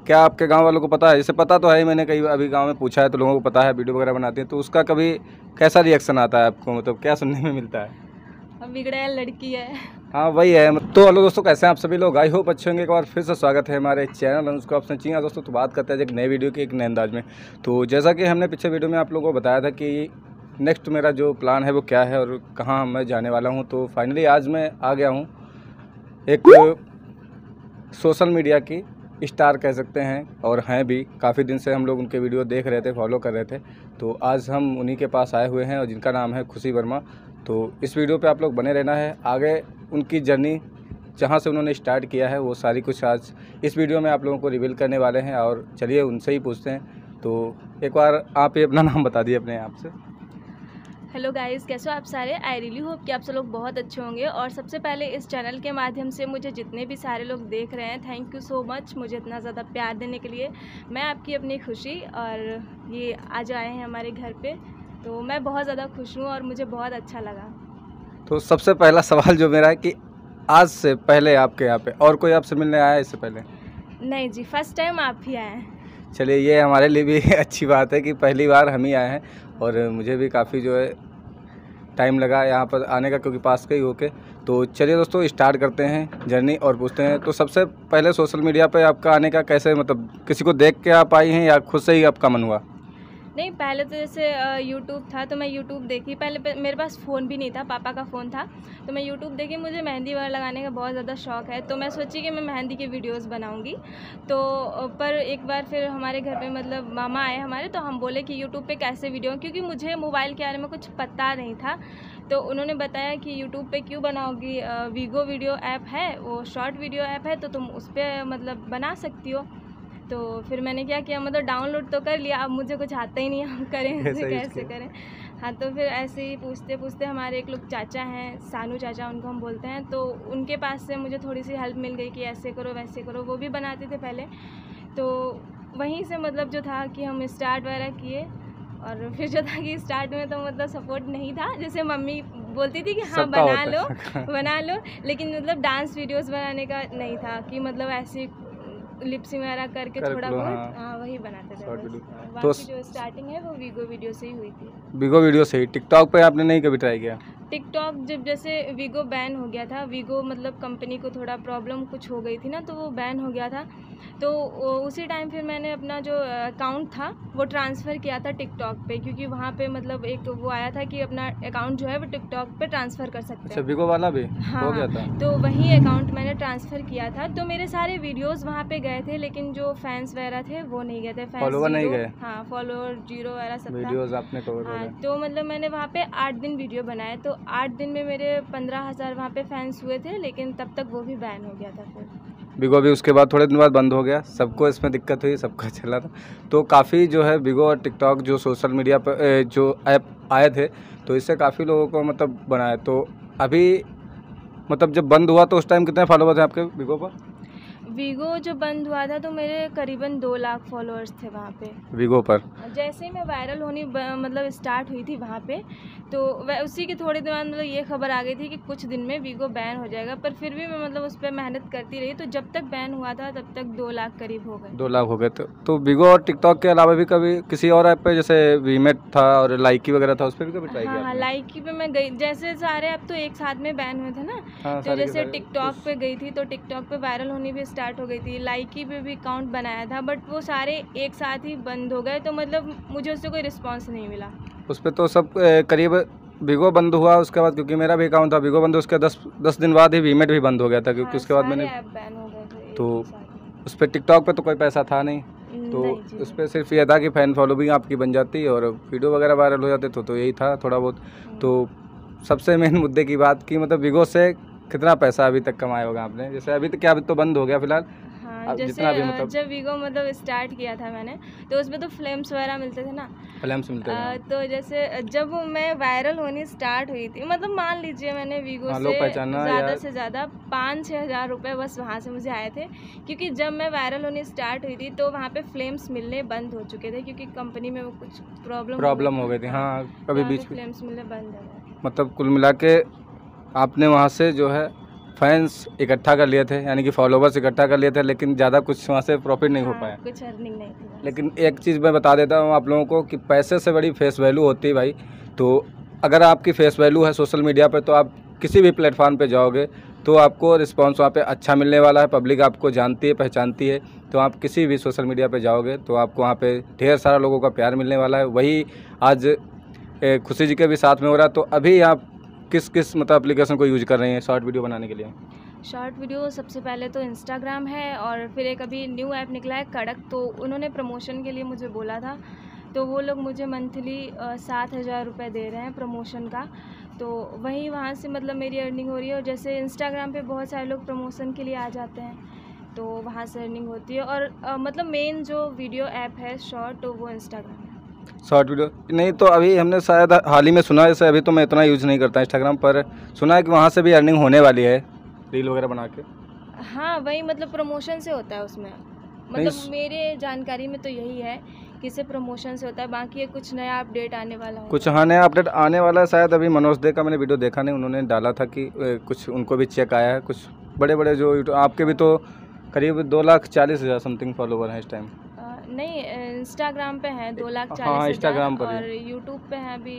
क्या आपके गांव वालों को पता है? जैसे पता तो है ही, मैंने कई अभी गांव में पूछा है तो लोगों को पता है, वीडियो वगैरह बनाते हैं, तो उसका कभी कैसा रिएक्शन आता है आपको, मतलब क्या सुनने में मिलता है? अब बिगड़ैल लड़की है। हाँ वही है। तो हेलो दोस्तों, कैसे हैं आप सभी लोग? आई होप अच्छे होंगे। एक बार फिर से स्वागत है हमारे चैनल अनुष्का ऑप्शन जी। हाँ दोस्तों, तो बात करते हैं एक नए वीडियो की, एक नए अंदाज में। तो जैसा कि हमने पिछले वीडियो में आप लोगों को बताया था कि नेक्स्ट मेरा जो प्लान है वो क्या है और कहाँ मैं जाने वाला हूँ, तो फाइनली आज मैं आ गया हूँ एक सोशल मीडिया की स्टार कह सकते हैं, और हैं भी। काफ़ी दिन से हम लोग उनके वीडियो देख रहे थे, फॉलो कर रहे थे। तो आज हम उन्हीं के पास आए हुए हैं और जिनका नाम है खुशी वर्मा। तो इस वीडियो पे आप लोग बने रहना है। आगे उनकी जर्नी जहाँ से उन्होंने स्टार्ट किया है वो सारी कुछ आज इस वीडियो में आप लोगों को रिवील करने वाले हैं। और चलिए उनसे ही पूछते हैं। तो एक बार आप ही अपना नाम बता दिए अपने आप से। हेलो गाइस, कैसे हो आप सारे? आई रियली होप कि आप सब लोग बहुत अच्छे होंगे। और सबसे पहले इस चैनल के माध्यम से मुझे जितने भी सारे लोग देख रहे हैं, थैंक यू सो मच मुझे इतना ज़्यादा प्यार देने के लिए। मैं आपकी अपनी खुशी, और ये आज आए हैं हमारे घर पे, तो मैं बहुत ज़्यादा खुश हूँ और मुझे बहुत अच्छा लगा। तो सबसे पहला सवाल जो मेरा है कि आज से पहले आपके यहाँ पे और कोई आपसे मिलने आया है इससे पहले? नहीं जी, फर्स्ट टाइम आप ही आए हैं। चलिए, ये हमारे लिए भी अच्छी बात है कि पहली बार हम ही आए हैं। और मुझे भी काफ़ी जो है टाइम लगा यहाँ पर आने का, क्योंकि पास का ही होके। तो चलिए दोस्तों, स्टार्ट करते हैं जर्नी और पूछते हैं। तो सबसे पहले सोशल मीडिया पे आपका आने का कैसे, मतलब किसी को देख के आप आई हैं या खुद से ही आपका मन हुआ? नहीं, पहले तो जैसे यूट्यूब था तो मैं यूट्यूब देखी। पहले मेरे पास फ़ोन भी नहीं था, पापा का फ़ोन था। तो मैं यूट्यूब देखी, मुझे मेहंदी वगैरह लगाने का बहुत ज़्यादा शौक़ है। तो मैं सोची कि मैं मेहंदी की वीडियोस बनाऊंगी। तो पर एक बार फिर हमारे घर पे मतलब मामा आए हमारे, तो हम बोले कि यूट्यूब पे कैसे वीडियो, क्योंकि मुझे मोबाइल के बारे में कुछ पता नहीं था। तो उन्होंने बताया कि यूट्यूब पे क्यों बनाओगी, वीगो वीडियो ऐप है, वो शॉर्ट वीडियो ऐप है, तो तुम उस पर मतलब बना सकती हो। तो फिर मैंने क्या किया, मतलब डाउनलोड तो कर लिया। अब मुझे कुछ आता ही नहीं, हम करें कैसे करें। हाँ, तो फिर ऐसे ही पूछते पूछते हमारे एक लोग चाचा हैं, सानू चाचा उनको हम बोलते हैं, तो उनके पास से मुझे थोड़ी सी हेल्प मिल गई कि ऐसे करो वैसे करो। वो भी बनाते थे पहले, तो वहीं से मतलब जो था कि हम स्टार्ट वगैरह किए। और फिर जो था कि स्टार्ट में तो मतलब सपोर्ट नहीं था, जैसे मम्मी बोलती थी कि हाँ बना लो बना लो, लेकिन मतलब डांस वीडियोस बनाने का नहीं था कि मतलब ऐसे लिपसिंग वगैरह करके थोड़ा बहुत। हाँ, वही बनाते थे बस। बाकी जो स्टार्टिंग है वो वीगो वीडियो से ही हुई थी। वीगो वीडियो से ही? टिकटॉक पे आपने नहीं कभी ट्राई किया? टिकटॉक जब जैसे वीगो बैन हो गया था, वीगो मतलब कंपनी को थोड़ा प्रॉब्लम कुछ हो गई थी ना, तो वो बैन हो गया था। तो उसी टाइम फिर मैंने अपना जो अकाउंट था वो ट्रांसफ़र किया था टिकटॉक पे, क्योंकि वहाँ पे मतलब एक वो आया था कि अपना अकाउंट जो है वो टिकटॉक पे ट्रांसफ़र कर सकते हैं। अच्छा, वीगो वाला भी हो गया था? तो वही अकाउंट मैंने ट्रांसफ़र किया था। तो मेरे सारे वीडियोज़ वहाँ पे गए थे, लेकिन जो फैंस वगैरह थे वो नहीं गए थे। फॉलोवर नहीं गए? हाँ, फॉलोवर 0 वगैरह सब था। वीडियोस आपने कवर हाँ, हो गए? तो मतलब मैंने वहाँ पे 8 दिन वीडियो बनाए, तो 8 दिन में मेरे 15,000 वहाँ पे फैंस हुए थे, लेकिन तब तक वो भी बैन हो गया था फिर। वीगो भी उसके बाद थोड़े दिन बाद बंद हो गया। सबको इसमें दिक्कत हुई, सबका चला था। तो काफ़ी जो है वीगो और टिकटॉक जो सोशल मीडिया पर जो ऐप आए थे, तो इससे काफ़ी लोगों को मतलब बनाया। तो अभी मतलब जब बंद हुआ तो उस टाइम कितने फॉलोवर थे आपके वीगो पर? वीगो जो बंद हुआ था तो मेरे करीबन 2 लाख फॉलोअर्स थे वहाँ पे वीगो पर। जैसे ही मैं वायरल होनी मतलब स्टार्ट हुई थी वहाँ पे, तो वह उसी के थोड़े दिन बाद मतलब ये खबर आ गई थी कि कुछ दिन में वीगो बैन हो जाएगा। पर फिर भी मैं मतलब उस पर मेहनत करती रही, तो जब तक बैन हुआ था तब तक 2 लाख करीब हो गए। 2 लाख हो गए। तो वीगो और टिकटॉक के अलावा भी कभी किसी और ऐप पे, जैसे वीमेट था और लाइकी वगैरह था, उस पर भी कभी ट्राई किया? हाँ, लाइकी पे मैं गई। जैसे सारे ऐप तो एक साथ में बैन हुए थे ना। हाँ, तो जैसे टिकटॉक पे गई थी, तो टिकटॉक पे वायरल होनी भी स्टार्ट हो गई थी। लाइकी पे भी अकाउंट बनाया था, बट वो सारे एक साथ ही बंद हो गए, तो मतलब मुझे उससे कोई रिस्पांस नहीं मिला। उस पर तो सब करीब वीगो बंद हुआ उसके बाद, क्योंकि मेरा भी अकाउंट था वीगो बंद, उसके 10 दिन बाद ही वीमेट भी बंद हो गया था, क्योंकि हाँ, उसके बाद मैंने ऐप बैन हो गए थे। तो उस पर टिकटॉक पे तो कोई पैसा था नहीं, तो उस पर सिर्फ ये था कि फ़ैन फॉलोइंग आपकी बन जाती और वीडियो वगैरह वायरल हो जाते, तो यही था थोड़ा बहुत। तो सबसे मेन मुद्दे की बात की, मतलब वीगो से कितना पैसा अभी तक कमाया होगा आपने? जैसे अभी तो क्या, अभी तो बंद हो गया फिलहाल। हाँ, जैसे भी मतलब जब वीगो मतलब स्टार्ट किया था मैंने, तो उसमें तो फ्लेम्स वगैरह मिलते थे ना। फ्लेम्स मिलते थे। तो जैसे जब मैं वायरल होनी स्टार्ट हुई थी, मतलब मान लीजिए मैंने वीगो से ज़्यादा 5-6 हज़ार रुपये बस वहाँ से मुझे आए थे। क्योंकि जब मैं वायरल होनी स्टार्ट हुई थी तो वहाँ पे फ्लेम्स मिलने बंद हो चुके थे, क्योंकि कंपनी में वो कुछ प्रॉब्लम हो गई थी। हाँ, कभी बीच में फ्लेम्स मिलने बंद हो गए। मतलब कुल मिला के आपने वहाँ से जो है फैंस इकट्ठा कर लिए थे, यानी कि फॉलोवर्स इकट्ठा कर लिए थे, लेकिन ज़्यादा कुछ वहाँ से प्रॉफिट नहीं हो पाया। कुछ अर्निंग नहीं थी। लेकिन एक चीज़ मैं बता देता हूँ आप लोगों को कि पैसे से बड़ी फेस वैल्यू होती है भाई। तो अगर आपकी फेस वैल्यू है सोशल मीडिया पर, तो आप किसी भी प्लेटफॉर्म पे जाओगे तो आपको रिस्पांस वहाँ पे अच्छा मिलने वाला है। पब्लिक आपको जानती है, पहचानती है। तो आप किसी भी सोशल मीडिया पे जाओगे तो आपको वहाँ पे ढेर सारा लोगों का प्यार मिलने वाला है। वही आज खुशी जी के भी साथ में हो रहा है। तो अभी आप किस मतलब एप्लीकेशन को यूज कर रही हैं शॉर्ट वीडियो बनाने के लिए? शॉर्ट वीडियो सबसे पहले तो इंस्टाग्राम है, और फिर एक अभी न्यू ऐप निकला है कड़क, तो उन्होंने प्रमोशन के लिए मुझे बोला था, तो वो लोग मुझे मंथली 7,000 रुपये दे रहे हैं प्रमोशन का। तो वहीं वहाँ से मतलब मेरी अर्निंग हो रही है। और जैसे इंस्टाग्राम पे बहुत सारे लोग प्रमोशन के लिए आ जाते हैं, तो वहाँ से अर्निंग होती है। और मतलब मेन जो वीडियो ऐप है शॉर्ट, तो वो इंस्टाग्राम है। शॉर्ट वीडियो नहीं, तो अभी हमने शायद हाल ही में सुना है, जैसे अभी तो मैं इतना यूज़ नहीं करता इंस्टाग्राम पर, सुना है कि वहाँ से भी अर्निंग होने वाली है रील वगैरह बना के। हाँ, वही मतलब प्रमोशन से होता है उसमें, मतलब मेरे जानकारी में तो यही है कि इसे प्रमोशन से होता है। बाकी ये कुछ नया अपडेट आने वाला है, कुछ हाँ नया अपडेट आने वाला है शायद। अभी मनोज दे का मैंने वीडियो देखा नहीं, उन्होंने डाला था कि कुछ उनको भी चेक आया है। कुछ बड़े बड़े जो आपके भी तो करीब 2,40,000 समथिंग फॉलोवर हैं इस टाइम। नहीं, इंस्टाग्राम पे हैं 2,40,000। हाँ, इंस्टाग्राम पर, और यूट्यूब पे हैं अभी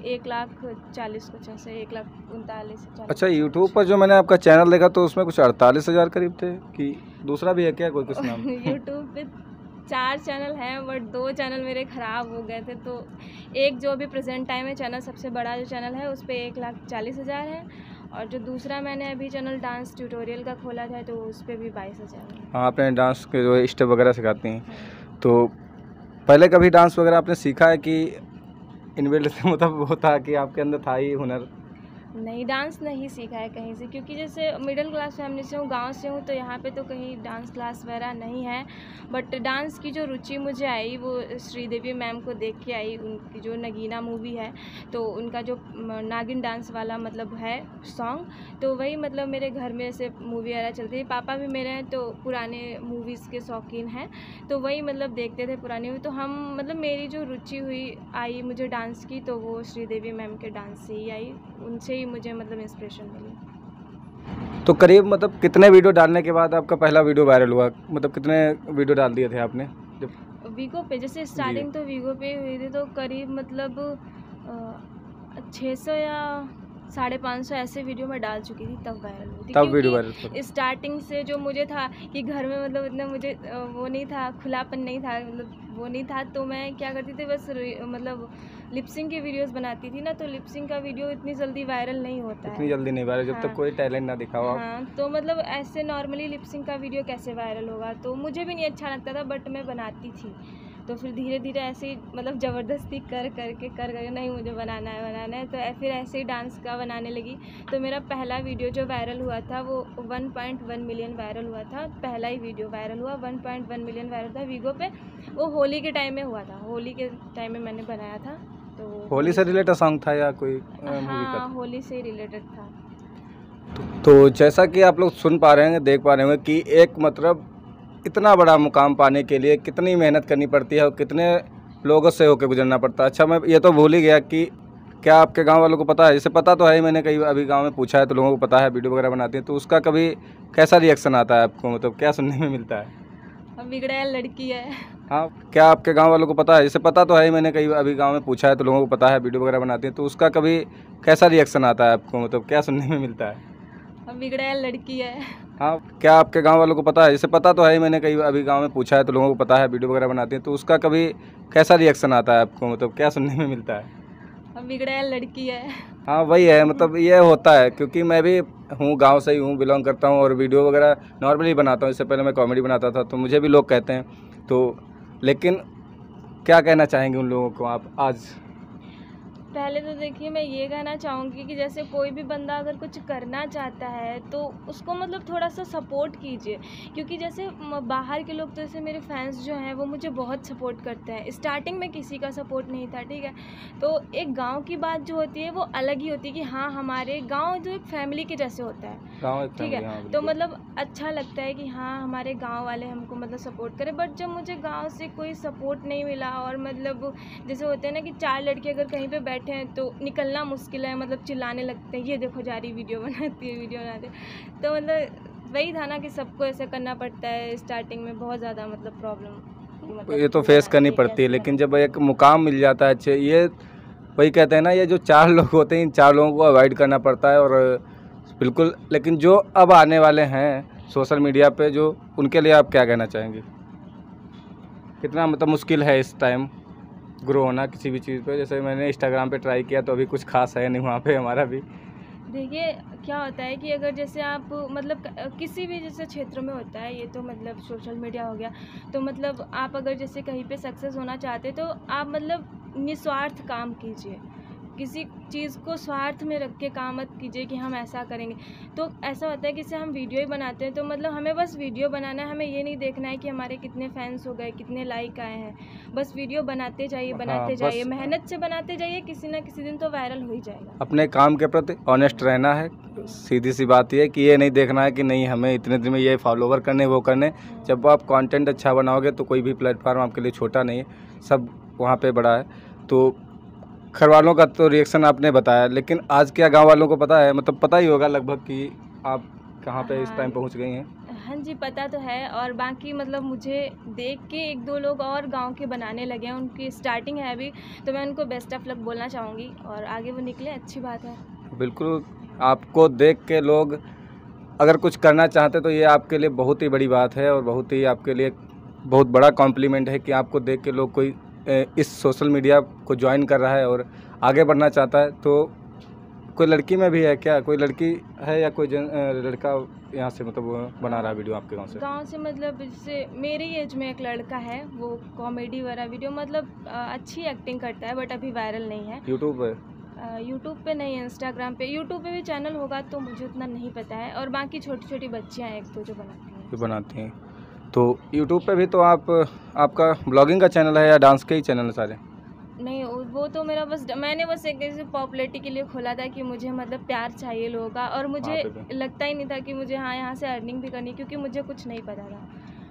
1,40,000 कुछ ऐसे, 1,39,000। अच्छा, यूट्यूब पर जो मैंने आपका चैनल देखा तो उसमें कुछ 48,000 करीब थे, कि दूसरा भी है क्या कोई कुछ नाम? यूट्यूब पे 4 चैनल हैं, बट 2 चैनल मेरे ख़राब हो गए थे। तो एक जो अभी प्रेजेंट टाइम है चैनल, सबसे बड़ा जो चैनल है, उस पर 1,40,000 है। और जो दूसरा मैंने अभी चैनल डांस ट्यूटोरियल का खोला था, तो उस पर भी 22,000 है। हाँ, आपने डांस के जो स्टेप वगैरह सिखाती हैं। तो पहले कभी डांस वगैरह आपने सीखा है कि इनबिल्ट से मतलब वो था कि आपके अंदर था ही हुनर? नहीं, डांस नहीं सीखा है कहीं से, क्योंकि जैसे मिडिल क्लास फैमिली से हूँ, गांव से हूँ, तो यहाँ पे तो कहीं डांस क्लास वगैरह नहीं है। बट डांस की जो रुचि मुझे आई वो श्रीदेवी मैम को देख के आई। उनकी जो नगीना मूवी है, तो उनका जो नागिन डांस वाला मतलब है सॉन्ग, तो वही मतलब मेरे घर में ऐसे मूवी वगैरह चलती है। पापा भी मेरे हैं तो पुराने मूवीज़ के शौकीन हैं, तो वही मतलब देखते थे पुरानी मूवी। तो हम मतलब मेरी जो रुचि हुई आई मुझे डांस की, तो वो श्रीदेवी मैम के डांस से ही आई, उनसे मुझे मतलब इंस्पिरेशन मिली। तो करीब मतलब कितने वीडियो डालने के बाद आपका पहला वीडियो वायरल हुआ? मतलब कितने वीडियो डाल दिए थे आपने जब वीगो पे? जैसे स्टार्टिंग तो वीगो पे हुई थी, तो करीब मतलब 600 या 550 ऐसे वीडियो मैं डाल चुकी थी, तब वायरल हुई थी। तब वीडियो वायरल? स्टार्टिंग से जो मुझे था कि घर में मतलब इतना मुझे वो नहीं था, खुलापन नहीं था, मतलब वो नहीं था, तो मैं क्या करती थी, बस मतलब लिपसिंग की वीडियोस बनाती थी ना, तो लिपसिंग का वीडियो इतनी जल्दी वायरल नहीं होता है। इतनी जल्दी नहीं वायरल जब तक कोई टैलेंट ना दिखाओ आप। हाँ, तो मतलब ऐसे नॉर्मली लिपसिंग का वीडियो कैसे वायरल होगा, तो मुझे भी नहीं अच्छा लगता था, बट मैं बनाती थी। तो फिर धीरे धीरे ऐसे ही मतलब ज़बरदस्ती कर करके नहीं मुझे बनाना है, तो फिर ऐसे ही डांस का बनाने लगी। तो मेरा पहला वीडियो जो वायरल हुआ था वो 1.1 मिलियन वायरल हुआ था। पहला ही वीडियो वायरल हुआ, 1.1 मिलियन वायरल था वीगो पे। वो होली के टाइम में हुआ था, होली के टाइम में मैंने बनाया था। तो होली से रिलेटेड सॉन्ग था या कोई मूवी का? हाँ, होली से रिलेटेड था। तो जैसा कि आप लोग सुन पा रहे हैं, देख पा रहे होंगे कि एक मतलब इतना बड़ा मुकाम पाने के लिए कितनी मेहनत करनी पड़ती है और कितने लोगों से होकर गुजरना पड़ता है। अच्छा, मैं ये तो भूल ही गया कि क्या आपके गांव वालों को पता है? जैसे पता तो है ही, मैंने कई अभी गांव में पूछा है तो लोगों को पता है वीडियो वगैरह बनाती हैं, तो उसका कभी कैसा रिएक्शन आता है आपको? मतलब क्या सुनने में मिलता है? अब बिगड़ैल लड़की है। हाँ, क्या आपके गांव वालों को पता है? जैसे पता तो है ही, मैंने कई अभी गांव में पूछा है तो लोगों को पता है वीडियो वगैरह बनाती हैं, तो उसका कभी कैसा रिएक्शन आता है आपको? मतलब क्या सुनने में मिलता है? अब बिगड़ैल लड़की है। हाँ, क्या आपके गांव वालों को पता है? जैसे पता तो है ही, मैंने कई अभी गांव में पूछा है तो लोगों को पता है वीडियो वगैरह बनाती हैं, तो उसका कभी कैसा रिएक्शन आता है आपको? मतलब क्या सुनने में मिलता है? अब बिगड़ैल लड़की है। हाँ, वही है, मतलब ये होता है, क्योंकि मैं भी हूँ, गांव से ही हूँ, बिलोंग करता हूँ, और वीडियो वगैरह नॉर्मली बनाता हूँ। इससे पहले मैं कॉमेडी बनाता था, तो मुझे भी लोग कहते हैं। तो लेकिन क्या कहना चाहेंगे उन लोगों को आप आज? पहले तो देखिए, मैं ये कहना चाहूँगी कि जैसे कोई भी बंदा अगर कुछ करना चाहता है तो उसको मतलब थोड़ा सा सपोर्ट कीजिए, क्योंकि जैसे बाहर के लोग तो जैसे मेरे फैंस जो हैं वो मुझे बहुत सपोर्ट करते हैं। स्टार्टिंग में किसी का सपोर्ट नहीं था, ठीक है, तो एक गांव की बात जो होती है वो अलग ही होती है कि हाँ, हमारे गाँव जो एक फैमिली के जैसे होता है, ठीक है, तो मतलब अच्छा लगता है कि हाँ, हमारे गाँव वाले हमको मतलब सपोर्ट करें। बट जब मुझे गाँव से कोई सपोर्ट नहीं मिला, और मतलब जैसे होते हैं ना कि 4 लड़के अगर कहीं पर बैठ बैठे हैं तो निकलना मुश्किल है, मतलब चिल्लाने लगते हैं, ये देखो जा रही वीडियो बनाती है, वीडियो बनाते। तो मतलब वही था ना कि सबको ऐसे करना पड़ता है स्टार्टिंग में, बहुत ज़्यादा मतलब प्रॉब्लम मतलब ये तो फेस करनी पड़ती है, लेकिन जब एक मुकाम मिल जाता है अच्छे, ये वही कहते हैं ना, ये जो 4 लोग होते हैं इन 4 लोगों को अवॉइड करना पड़ता है। और बिल्कुल, लेकिन जो अब आने वाले हैं सोशल मीडिया पे, जो उनके लिए आप क्या कहना चाहेंगे? कितना मतलब मुश्किल है इस टाइम ग्रो होना किसी भी चीज़ पे? जैसे मैंने इंस्टाग्राम पे ट्राई किया तो अभी कुछ खास है नहीं वहाँ पे हमारा भी। देखिए क्या होता है कि अगर जैसे आप मतलब किसी भी जैसे क्षेत्र में होता है, ये तो मतलब सोशल मीडिया हो गया, तो मतलब आप अगर जैसे कहीं पे सक्सेस होना चाहते तो आप मतलब निस्वार्थ काम कीजिए, किसी चीज़ को स्वार्थ में रख के काम मत कीजिए कि हम ऐसा करेंगे। तो ऐसा होता है कि जैसे हम वीडियो ही बनाते हैं तो मतलब हमें बस वीडियो बनाना है, हमें ये नहीं देखना है कि हमारे कितने फैंस हो गए, कितने लाइक आए हैं। बस वीडियो बनाते जाइए, बनाते जाइए, मेहनत से बनाते जाइए, किसी ना किसी दिन तो वायरल हो ही जाएगा। अपने काम के प्रति ऑनेस्ट रहना है, सीधी सी बात ये है कि ये नहीं देखना है कि नहीं हमें इतने दिन में ये फॉलोवर करने वो करने। जब आप कंटेंट अच्छा बनाओगे तो कोई भी प्लेटफार्म आपके लिए छोटा नहीं है, सब वहाँ पे बड़ा है। तो घर वालों का तो रिएक्शन आपने बताया, लेकिन आज क्या गांव वालों को पता है, मतलब पता ही होगा लगभग कि आप कहाँ पे इस टाइम पहुँच गई हैं? हाँ जी, पता तो है। और बाकी मतलब मुझे देख के 1-2 लोग और गांव के बनाने लगे हैं, उनकी स्टार्टिंग है अभी, तो मैं उनको बेस्ट ऑफ लक बोलना चाहूँगी और आगे वो निकले, अच्छी बात है। बिल्कुल, आपको देख के लोग अगर कुछ करना चाहते तो ये आपके लिए बहुत ही बड़ी बात है और बहुत ही आपके लिए बहुत बड़ा कॉम्प्लीमेंट है कि आपको देख के लोग कोई इस सोशल मीडिया को ज्वाइन कर रहा है और आगे बढ़ना चाहता है। तो कोई लड़की में भी है क्या, कोई लड़की है या कोई लड़का यहाँ से मतलब बना रहा है वीडियो आपके गांव से? गांव से मतलब जैसे मेरी एज में एक लड़का है, वो कॉमेडी वाला वीडियो मतलब अच्छी एक्टिंग करता है, बट अभी वायरल नहीं है। यूट्यूब पे? यूट्यूब पे नहीं, इंस्टाग्राम पे। यूट्यूब पे भी चैनल होगा तो मुझे उतना नहीं पता है। और बाकी छोटी छोटी बच्चियाँ हैं 1-2 जो बनाती हैं। तो यूट्यूब पे भी तो आपका ब्लॉगिंग का चैनल है या डांस के ही चैनल है सारे? नहीं, वो तो मेरा मैंने बस एक ऐसे पॉपुलैरिटी के लिए खोला था कि मुझे मतलब प्यार चाहिए लोगों का, और मुझे लगता ही नहीं था कि मुझे हाँ यहाँ से अर्निंग भी करनी, क्योंकि मुझे कुछ नहीं पता था।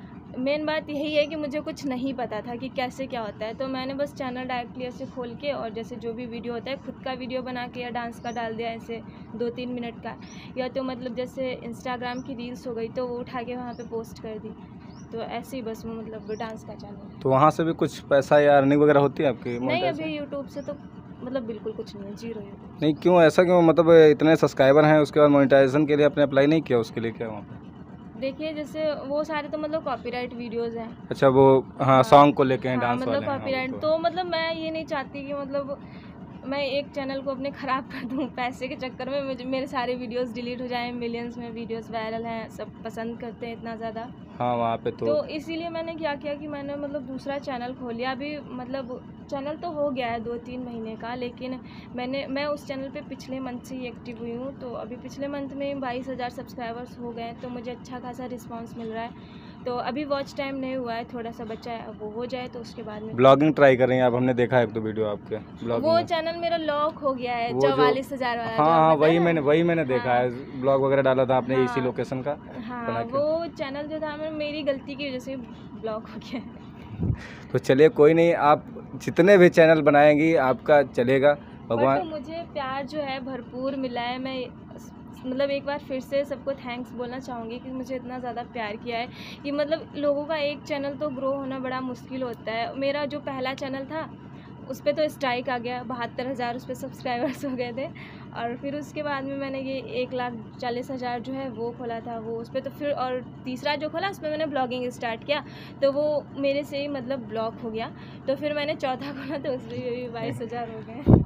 मेन बात यही है कि मुझे कुछ नहीं पता था कि कैसे क्या होता है, तो मैंने बस चैनल डायरेक्टली ऐसे खोल के और जैसे जो भी वीडियो होता है खुद का वीडियो बना के या डांस का डाल दिया, ऐसे 2-3 मिनट का, या तो मतलब जैसे इंस्टाग्राम की रील्स हो गई तो वो उठा के वहाँ पे पोस्ट कर दी। तो ऐसे ही बस वो मतलब डांस का चैनल। तो वहाँ से भी कुछ पैसा या अर्निंग वगैरह होती है आपकी? नहीं, अभी यूट्यूब से तो मतलब बिल्कुल कुछ नहीं है, 0 यूट्यूब। नहीं, क्यों ऐसा क्यों? मतलब इतने सब्सक्राइबर हैं उसके बाद मोनेटाइजेशन के लिए आपने अप्लाई नहीं किया? उसके लिए क्या वहाँ पे? देखिए जैसे वो सारे तो मतलब कॉपीराइट वीडियोस हैं। अच्छा, वो हाँ सॉन्ग को लेके हैं, डांस मतलब वाले हैं। कॉपीराइट तो मतलब मैं ये नहीं चाहती कि मतलब मैं एक चैनल को अपने ख़राब कर दूं पैसे के चक्कर में, मुझे मेरे सारे वीडियोस डिलीट हो जाएं। मिलियंस में वीडियोस वायरल हैं, सब पसंद करते हैं इतना ज़्यादा। हाँ वहाँ पे तो इसीलिए मैंने क्या किया कि मैंने मतलब दूसरा चैनल खोल लिया। अभी मतलब चैनल तो हो गया है 2-3 महीने का, लेकिन मैं उस चैनल पे पिछले मंथ से ही एक्टिव हुई हूँ। तो अभी पिछले मंथ में 22,000 सब्सक्राइबर्स हो गए हैं, तो मुझे अच्छा खासा रिस्पांस मिल रहा है। तो अभी वॉच टाइम नहीं हुआ है, थोड़ा सा बच्चा है, वो हो जाए तो उसके बाद में ब्लॉगिंग ट्राई कर रही हैं आप? हमने देखा है 1-2 वीडियो आपके ब्लॉगिंग वो में। चैनल मेरा लॉक हो गया है, 44,000 वाला। हाँ, वही मैंने देखा है, ब्लॉग वगैरह डाला था आपने इसी लोकेशन का। हाँ, वो चैनल जो था मेरी गलती की वजह से ब्लॉक हो गया है। तो चलिए कोई नहीं, आप जितने भी चैनल बनाएंगी आपका चलेगा, भगवान। तो मुझे प्यार जो है भरपूर मिला है। मैं मतलब एक बार फिर से सबको थैंक्स बोलना चाहूँगी कि मुझे इतना ज़्यादा प्यार किया है कि मतलब लोगों का एक चैनल तो ग्रो होना बड़ा मुश्किल होता है। मेरा जो पहला चैनल था उस पर तो स्ट्राइक आ गया, 72,000 उस पर सब्सक्राइबर्स हो गए थे। और फिर उसके बाद में मैंने ये 1,40,000 जो है वो खोला था, वो उस पर तो फिर, और तीसरा जो खोला उस पर मैंने ब्लॉगिंग स्टार्ट किया, तो वो मेरे से ही मतलब ब्लॉक हो गया। तो फिर मैंने चौथा खोला तो उसमें भी 22,000 हो गए।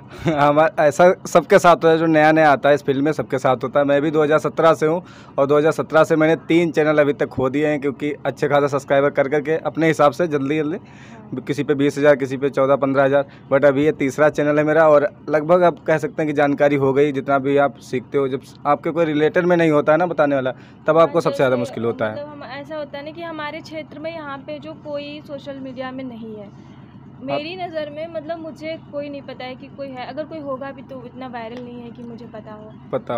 हमारा ऐसा सबके साथ होता है, जो नया नया आता है इस फील्ड में सबके साथ होता है। मैं भी 2017 से हूँ और 2017 से मैंने 3 चैनल अभी तक खो दिए हैं, क्योंकि अच्छे खासा सब्सक्राइबर कर करके अपने हिसाब से जल्दी किसी पे 20,000, किसी पे 14-15,000। बट अभी ये तीसरा चैनल है मेरा, और लगभग आप कह सकते हैं कि जानकारी हो गई। जितना भी आप सीखते हो, जब आपके कोई रिलेटेड में नहीं होता है ना बताने वाला, तब आपको सबसे ज़्यादा मुश्किल होता है। मतलब ऐसा होता है ना कि हमारे क्षेत्र में यहाँ पे जो कोई सोशल मीडिया में नहीं है, मेरी नज़र में, मतलब मुझे कोई नहीं पता है कि कोई है। अगर कोई होगा भी तो इतना वायरल नहीं है कि मुझे पता हो।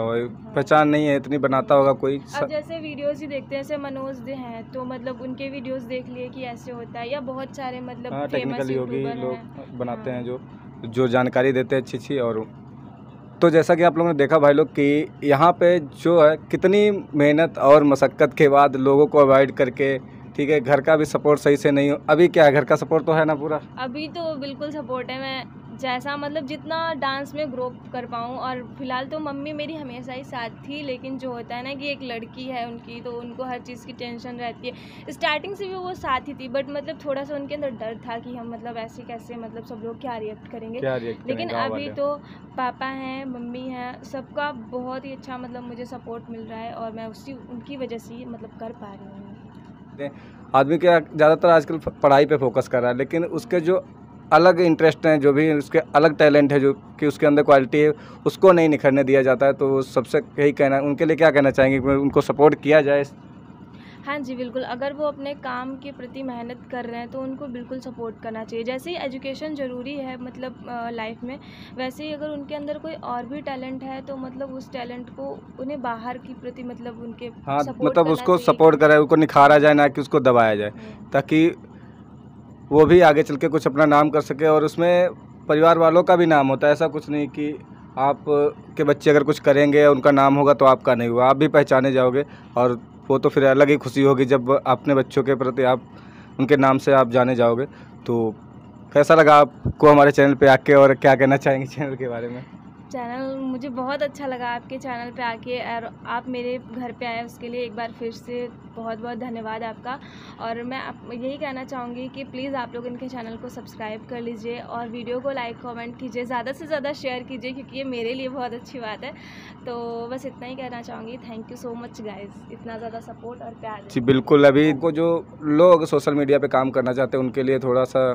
पहचान नहीं है इतनी, बनाता होगा कोई। अब जैसे वीडियोस ही देखते हैं, जैसे मनोज दे हैं, तो मतलब उनके वीडियोस देख लिए कि ऐसे होता है, या बहुत सारे मतलब फेमस यूट्यूबर लोग बनाते हैं जो जो जानकारी देते हैं अच्छी अच्छी। और तो जैसा कि आप लोगों ने देखा भाई लोग कि यहाँ पे जो है कितनी मेहनत और मशक्क़त के बाद लोगों को अवॉइड करके, ठीक है, घर का भी सपोर्ट सही से नहीं हो। अभी क्या है, घर का सपोर्ट तो है ना पूरा? अभी तो बिल्कुल सपोर्ट है। मैं जैसा मतलब जितना डांस में ग्रो कर पाऊँ, और फिलहाल तो मम्मी मेरी हमेशा ही साथ थी, लेकिन जो होता है ना कि एक लड़की है उनकी, तो उनको हर चीज़ की टेंशन रहती है। स्टार्टिंग से भी वो साथ ही थी, बट मतलब थोड़ा सा उनके अंदर डर था कि हम मतलब ऐसे कैसे, मतलब सब लोग क्या रिएक्ट करेंगे। लेकिन अभी तो पापा हैं, मम्मी हैं, सबका बहुत ही अच्छा मतलब मुझे सपोर्ट मिल रहा है, और मैं उनकी वजह से ही मतलब कर पा रही हूँ। आदमी क्या ज़्यादातर आजकल पढ़ाई पे फोकस कर रहा है, लेकिन उसके जो अलग इंटरेस्ट हैं, जो भी उसके अलग टैलेंट है, जो कि उसके अंदर क्वालिटी है, उसको नहीं निखरने दिया जाता है। तो सबसे यही कहना, उनके लिए क्या कहना चाहेंगे कि उनको सपोर्ट किया जाए? हाँ जी, बिल्कुल। अगर वो अपने काम के प्रति मेहनत कर रहे हैं तो उनको बिल्कुल सपोर्ट करना चाहिए। जैसे ही एजुकेशन ज़रूरी है मतलब लाइफ में, वैसे ही अगर उनके अंदर कोई और भी टैलेंट है तो मतलब उस टैलेंट को उन्हें बाहर की प्रति मतलब उनके मतलब उसको सपोर्ट करें, उसको निखारा जाए, ना कि उसको दबाया जाए, ताकि वो भी आगे चल के कुछ अपना नाम कर सके। और उसमें परिवार वालों का भी नाम होता है। ऐसा कुछ नहीं कि आप के बच्चे अगर कुछ करेंगे उनका नाम होगा तो आपका नहीं हुआ, आप भी पहचाने जाओगे। और वो तो फिर अलग ही खुशी होगी जब अपने बच्चों के प्रति आप उनके नाम से आप जाने जाओगे। तो कैसा लगा आपको हमारे चैनल पे आके, और क्या कहना चाहेंगे चैनल के बारे में? चैनल मुझे बहुत अच्छा लगा आपके चैनल पे आके, और आप मेरे घर पे आए उसके लिए एक बार फिर से बहुत बहुत धन्यवाद आपका। और मैं यही कहना चाहूँगी कि प्लीज़ आप लोग इनके चैनल को सब्सक्राइब कर लीजिए, और वीडियो को लाइक कमेंट कीजिए, ज़्यादा से ज़्यादा शेयर कीजिए, क्योंकि ये मेरे लिए बहुत अच्छी बात है। तो बस इतना ही कहना चाहूँगी। Thank you so much guys, इतना ज़्यादा सपोर्ट और प्यार। जी बिल्कुल। अभी को जो लोग सोशल मीडिया पर काम करना चाहते हैं उनके लिए थोड़ा सा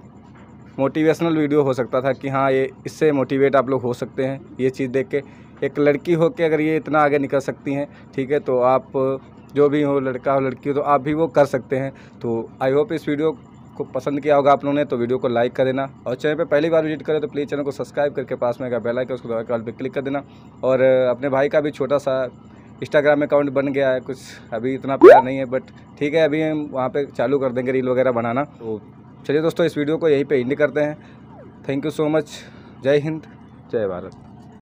मोटिवेशनल वीडियो हो सकता था कि हाँ, ये इससे मोटिवेट आप लोग हो सकते हैं। ये चीज़ देख के एक लड़की हो के अगर ये इतना आगे निकल सकती हैं, ठीक है, तो आप जो भी हो, लड़का हो लड़की हो, तो आप भी वो कर सकते हैं। तो आई होप इस वीडियो को पसंद किया होगा आप लोगों ने, तो वीडियो को लाइक कर देना, और चैनल पे पहली बार विजिट करें तो प्लीज़ चैनल को सब्सक्राइब करके पास में बेल आइकन उसको दबा के ऑल पे क्लिक कर देना। और अपने भाई का भी छोटा सा इंस्टाग्राम अकाउंट बन गया है, कुछ अभी इतना प्यार नहीं है, बट ठीक है, अभी हम वहाँ पे चालू कर देंगे रील वगैरह बनाना। तो चलिए दोस्तों, इस वीडियो को यहीं पे एंड करते हैं। Thank you so much. Jai Hind, जय भारत।